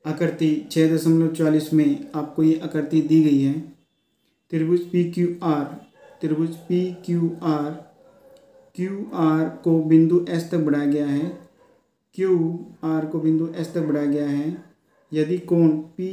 आकृति 6.44 में आपको ये आकृति दी गई है। त्रिभुज पी क्यू आर को बिंदु एस तक बढ़ाया गया है। क्यू आर को बिंदु एस तक बढ़ाया गया है। यदि कोण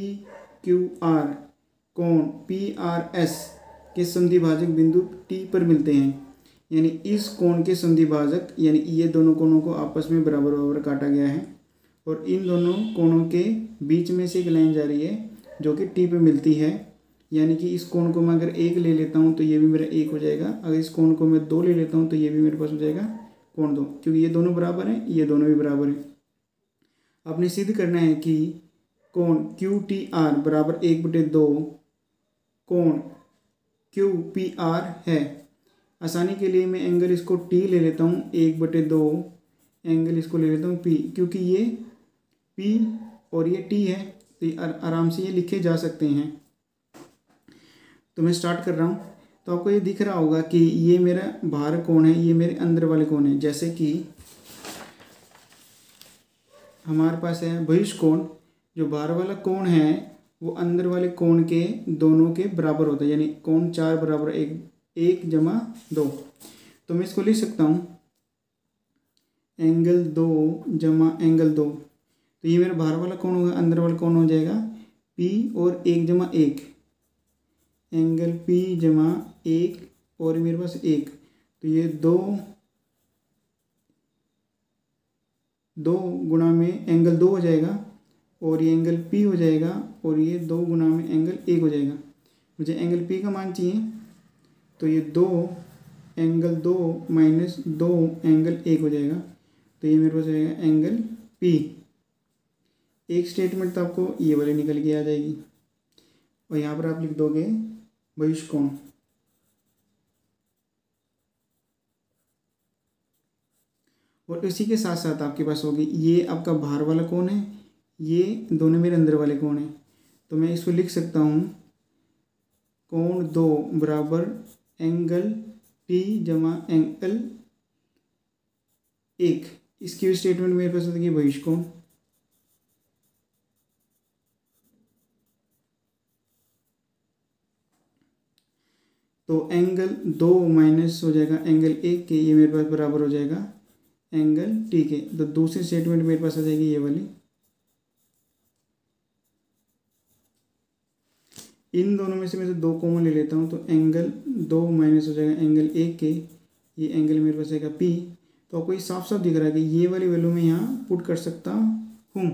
पी आर एस के संधिभाजक बिंदु टी पर मिलते हैं, यानी इस कोण के संधिभाजक यानी ये दोनों कोणों को आपस में बराबर बराबर काटा गया है और इन दोनों कोणों के बीच में से एक लाइन जा रही है जो कि टी पे मिलती है। यानी कि इस कोण को मैं अगर 1 ले लेता हूँ तो ये भी मेरा 1 हो जाएगा। अगर इस कोण को मैं 2 ले लेता हूँ तो ये भी मेरे पास हो जाएगा कोण 2, क्योंकि ये दोनों बराबर हैं, ये दोनों भी बराबर हैं। आपने सिद्ध करना है कि कोण क्यू टी आर बराबर 1/2 कोण क्यू पी आर है। आसानी के लिए मैं एंगल इसको टी ले लेता हूँ, 1/2 एंगल इसको ले लेता हूँ पी, क्योंकि ये पी और ये टी है तो ये आराम से ये लिखे जा सकते हैं। तो मैं स्टार्ट कर रहा हूँ। तो आपको ये दिख रहा होगा कि ये मेरा बाहर कोण है, ये मेरे अंदर वाले कोण है। जैसे कि हमारे पास है बहिष्ठ कोण, जो बाहर वाला कोण है वो अंदर वाले कोण के दोनों के बराबर होता है, यानी कोण 4 बराबर 1/2। तो मैं इसको लिख सकता हूँ एंगल 2 जमा एंगल 2। तो ये मेरा बाहर वाला कोण होगा, अंदर वाला कोण हो जाएगा P और 1/1 एंगल P जमा 1 और मेरे पास 1। तो ये 2 गुणा में एंगल 2 हो जाएगा और ये एंगल P हो जाएगा और ये 2 गुणा में एंगल 1 हो जाएगा। मुझे एंगल P का मान चाहिए, तो ये 2 एंगल 2 माइनस 2 एंगल 1 हो जाएगा। तो ये मेरे पास हो जाएगा एंगल P। एक स्टेटमेंट तो आपको ये वाली निकल के आ जाएगी और यहाँ पर आप लिख दोगे बहिष्ठ कोण। और इसी के साथ साथ आपके पास होगी ये आपका बाहर वाला कोण है, ये दोनों मेरे अंदर वाले कोण हैं। तो मैं इसको लिख सकता हूँ कोण 2 बराबर एंगल P जमा एंगल 1। इसकी स्टेटमेंट मेरे पास होती है बहिष्ठ कोण। तो एंगल 2 माइनस हो जाएगा एंगल 1 के, ये मेरे पास बराबर हो जाएगा एंगल टी के। तो दूसरी स्टेटमेंट मेरे पास आ जाएगी ये वाली। इन दोनों में से मैं 2 कॉमन ले लेता हूँ, तो एंगल 2 माइनस हो जाएगा एंगल 1 के, ये एंगल मेरे पास आएगा P। तो आपको ये साफ साफ दिख रहा है कि ये वाली वैल्यू मैं यहाँ पुट कर सकता हूँ।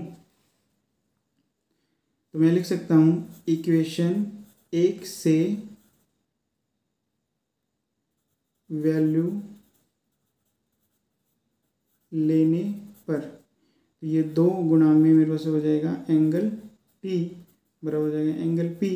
तो मैं लिख सकता हूँ इक्वेशन 1 से वैल्यू लेने पर ये 2 गुणा में मेरे पास हो जाएगा एंगल T बराबर हो जाएगा एंगल P।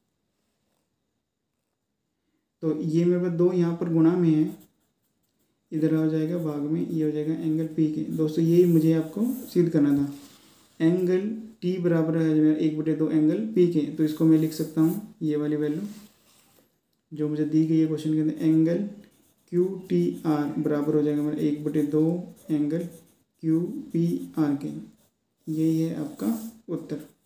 तो ये मेरे पास 2 यहाँ पर गुणा में है, इधर हो जाएगा भाग में, ये हो जाएगा एंगल P के। दोस्तों यही मुझे आपको सिद्ध करना था। एंगल T बराबर है मेरा 1/2 एंगल P के। तो इसको मैं लिख सकता हूँ ये वाली वैल्यू जो मुझे दी गई है क्वेश्चन के अंदर, एंगल QTR बराबर हो जाएगा मेरा 1/2 एंगल QPR के। यही है आपका उत्तर।